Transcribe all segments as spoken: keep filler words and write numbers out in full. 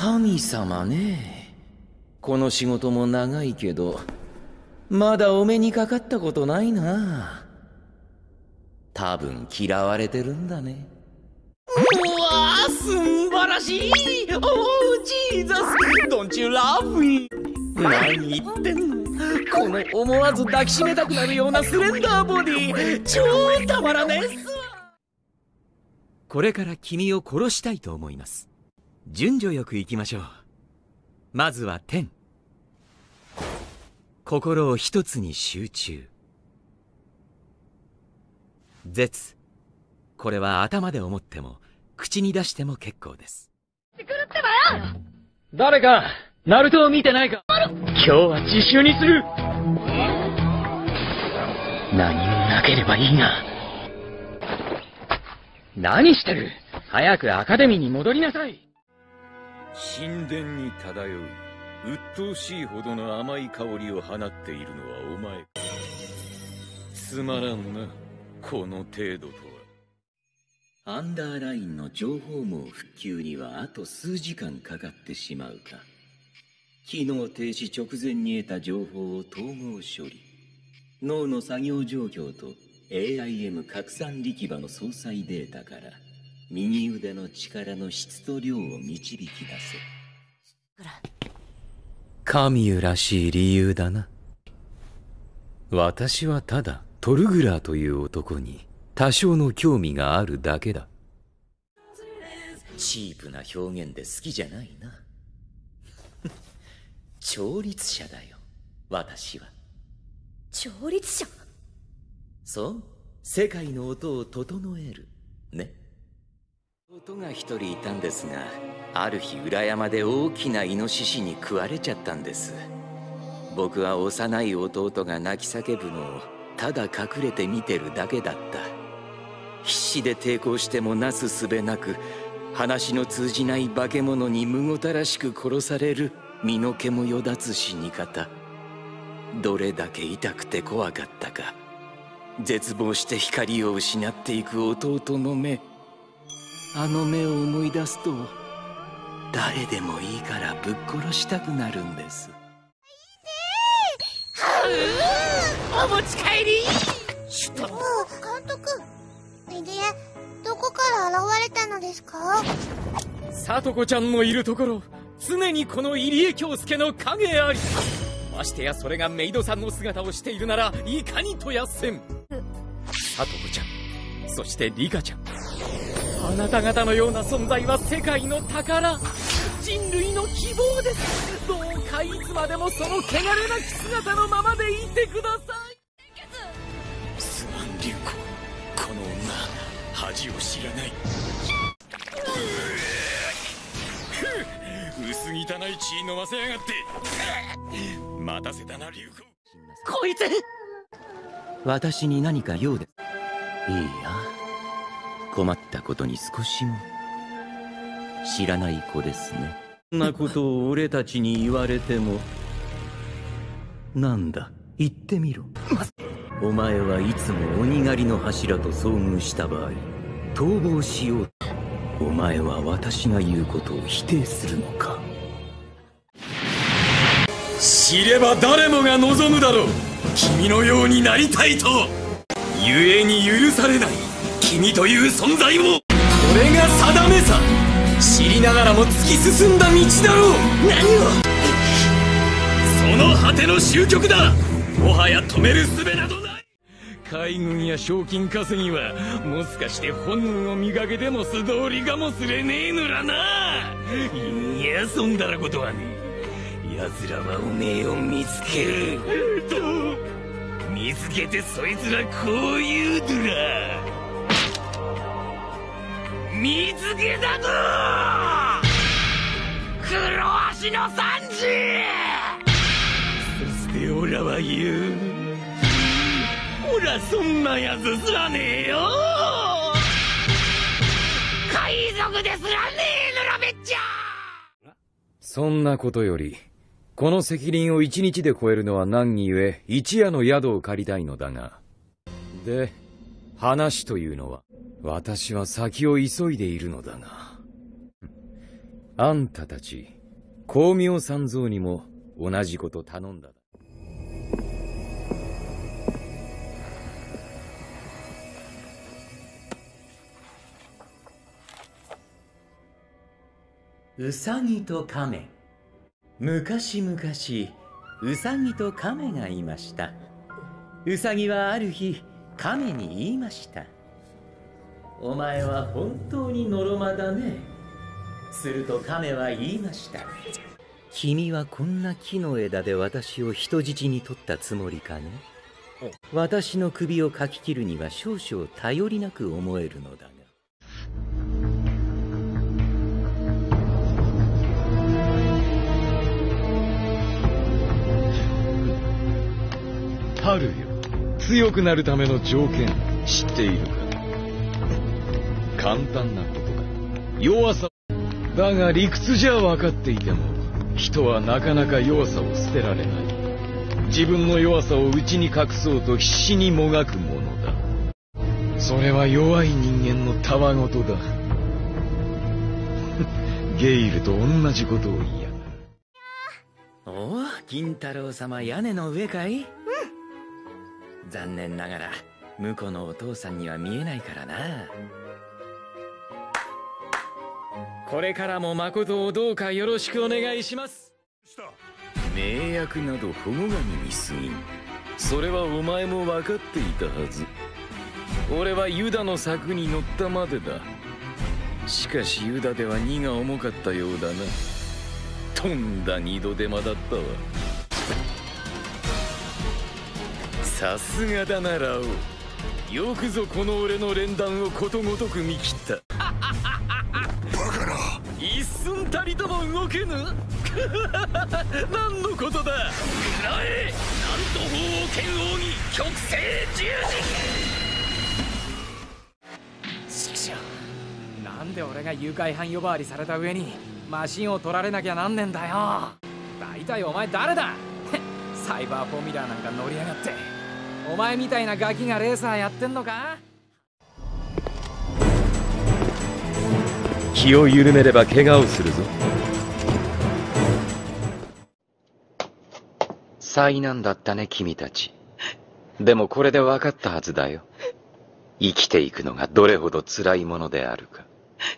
神様ね。この仕事も長いけど、まだお目にかかったことないな。多分嫌われてるんだね。うわー、すんばらしい。おー、ジーザス、Don't you love me? 何言ってんの。この思わず抱きしめたくなるようなスレンダーボディ、超たまらねえっすわ。 これから君を殺したいと思います。順序よくいきましょう。まずは天。心を一つに集中。絶。これは頭で思っても口に出しても結構です。 狂ってばよ。 誰かナルトを見てないか。今日は自習にする。何もなければいいが。何してる。早くアカデミーに戻りなさい。 神殿に漂う鬱陶しいほどの甘い香りを放っているのはお前。つまらんな、この程度とは。 アンダーラインの情報網復旧にはあと数時間かかってしまうか。機能停止直前に得た情報を統合処理。脳の作業状況と エーアイエム 拡散力場の相殺データから右腕の力の質と量を導き出せ。 神湯らしい理由だな。私はただトルグラーという男に多少の興味があるだけだ。 チープな表現で好きじゃないな。調律者だよ、私は。 調律者？ そう、世界の音を整えるね。弟が一人いたんですが、ある日裏山で大きなイノシシに食われちゃったんです。僕は幼い弟が泣き叫ぶのをただ隠れて見てるだけだった。必死で抵抗してもなすすべなく、話の通じない化け物にむごたらしく殺される身の毛もよだつ死に方。どれだけ痛くて怖かったか。絶望して光を失っていく弟の目。あの目を思い出すと、誰でもいいからぶっ殺したくなるんです。 お持ち帰り。 ちょっと監督、入江どこから現れたのですか？ 里子ちゃんのいるところ、常にこの入江京介の影あり。ましてやそれがメイドさんの姿をしているならいかにとやせん。里子ちゃん、そしてリカちゃん、あなた方のような存在は世界の宝、人類の希望です。どうかいつまでもその汚れなき姿のままでいてください。 すまん龍子、この女恥を知らない。薄汚い血飲ませやがって。待たせたな龍子。 こいつ。 私に何か用です。いいや、困ったことに少しも知らない子ですね。そんなことを俺たちに言われても。なんだ、言ってみろ。お前はいつも鬼狩りの柱と遭遇した場合、逃亡しよう。お前は私が言うことを否定するのか。 知れば誰もが望むだろう、君のようになりたいと。故に許されない君という存在を、これが定めさ。知りながらも突き進んだ道だろう。何を。その果ての終局だ。もはや止める術などない。海軍や賞金稼ぎはもしかして本能を磨けても素通りかもしれねえのらな。いや、そんだらことはねえ。奴らはおめえを見つけると、見つけてそいつらこう言うドラ。見つけたぞ黒足のサンジ。そしてオラは言う。オラそんなやつすらねえよ。海賊ですらねえのらめっちゃ。 そんなことより、この責任を一日で超えるのは難儀ゆえ、一夜の宿を借りたいのだが。で、話というのは、私は先を急いでいるのだが。 あんたたち光明三蔵にも同じこと頼んだ。 ウサギとカメ。昔々ウサギとカメがいました。ウサギはある日カメに言いました。お前は本当にのろまだね。するとカメは言いました。君はこんな木の枝で私を人質に取ったつもりかね。私の首をかき切るには少々頼りなく思えるのだが。 春よ、強くなるための条件知っているか。簡単なことだ。弱さだが理屈じゃ分かっていても人はなかなか弱さを捨てられない。自分の弱さを内に隠そうと必死にもがくものだ。それは弱い人間のたわごとだ。ゲイルと同じことを言いやがる。 おお、金太郎様、屋根の上かい？うん。残念ながら婿のお父さんには見えないからな。 これからも誠をどうかよろしくお願いします。 名役など保護神に過ぎん。それはお前も分かっていたはず。俺はユダの柵に乗ったまでだ。しかしユダでは荷が重かったようだな。とんだ二度手間だったわ。さすがだなラオウ。よくぞこの俺の連弾をことごとく見切った。一寸たりとも動けぬ。何のことだ。食らえ。なんと法王剣王に極星十字。しくしょう、なんで俺が誘拐犯呼ばわりされた上にマシンを取られなきゃなんねんだよ。大体お前誰だ。サイバーフォーミュラーなんか乗りやがって。お前みたいなガキがレーサーやってんのか。 気を緩めれば怪我をするぞ。 災難だったね君たち。でもこれで分かったはずだよ。生きていくのがどれほど辛いものであるか。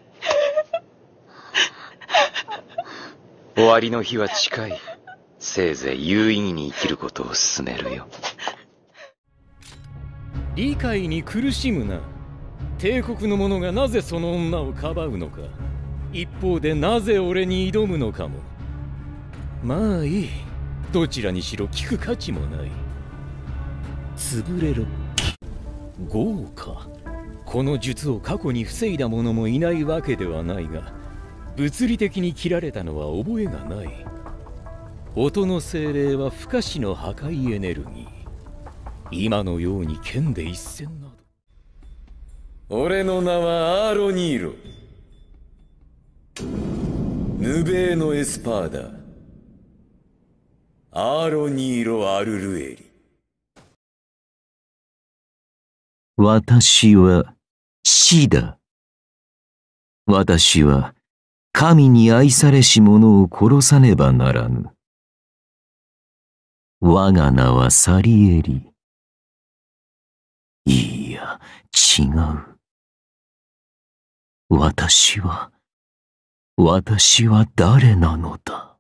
終わりの日は近い。せいぜい有意義に生きることを勧めるよ。 理解に苦しむな。帝国の者がなぜその女をかばうのか、一方でなぜ俺に挑むのかも。まあいい。どちらにしろ聞く価値もない。潰れろ。豪華。この術を過去に防いだ者もいないわけではないが、物理的に切られたのは覚えがない。音の精霊は不可視の破壊エネルギー。今のように剣で一戦など。 俺の名はアーロニーロ。ヌベーノ・エスパーダ。アーロニーロ・アルルエリ。 私は死だ。私は神に愛されし者を殺さねばならぬ。我が名はサリエリ。いや、違う。私は、私は誰なのだ。